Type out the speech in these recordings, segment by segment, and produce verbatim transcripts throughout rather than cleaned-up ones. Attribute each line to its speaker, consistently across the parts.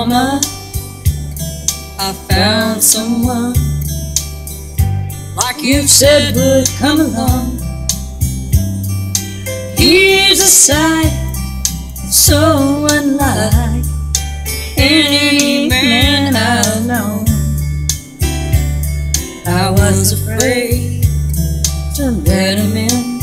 Speaker 1: Mama, I found someone like you said would come along. He's a sight so unlike any man I've known. I was afraid to let him in,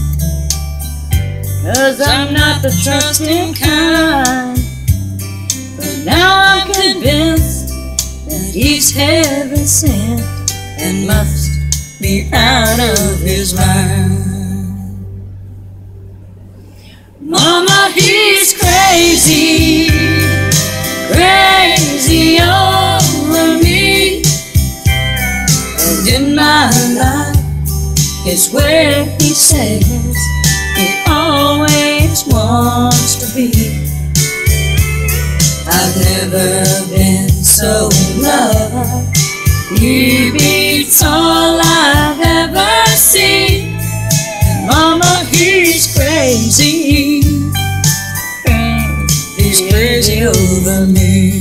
Speaker 1: 'cause I'm not the trusting kind. But now I'm convinced that he's heaven sent and must be out of his mind. Mama, he's crazy, crazy over me. And in my life is where he says he always wants to be. I've never been so in love. He beats all I've ever seen. Mama, he's crazy, he's crazy over me.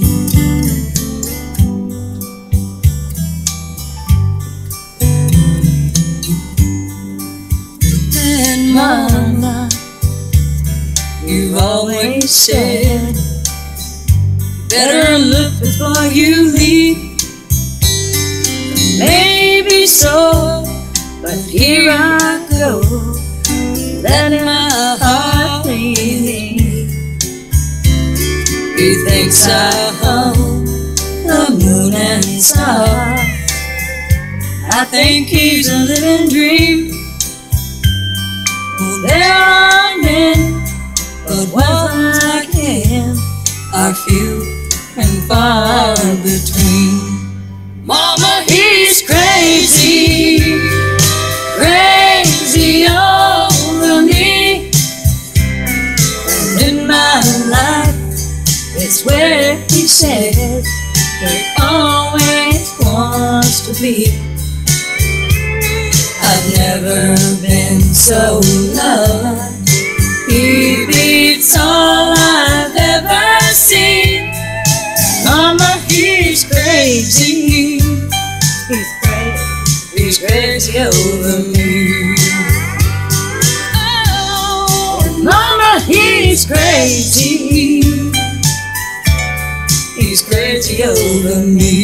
Speaker 1: And Mama, you've always said better look before you leave. Maybe so, but here I go, letting my heart leave. He thinks I own the moon and stars. I think he's a living dream. Oh, there are men, but ones like him are few and far between. Mama, he's crazy, crazy over me. And in my life, it's where he says he always wants to be. I've never been so loved. He beats all I've ever seen. Mama, he's crazy, he's crazy, he's crazy over me. Oh, Mama, he's crazy, he's crazy over me.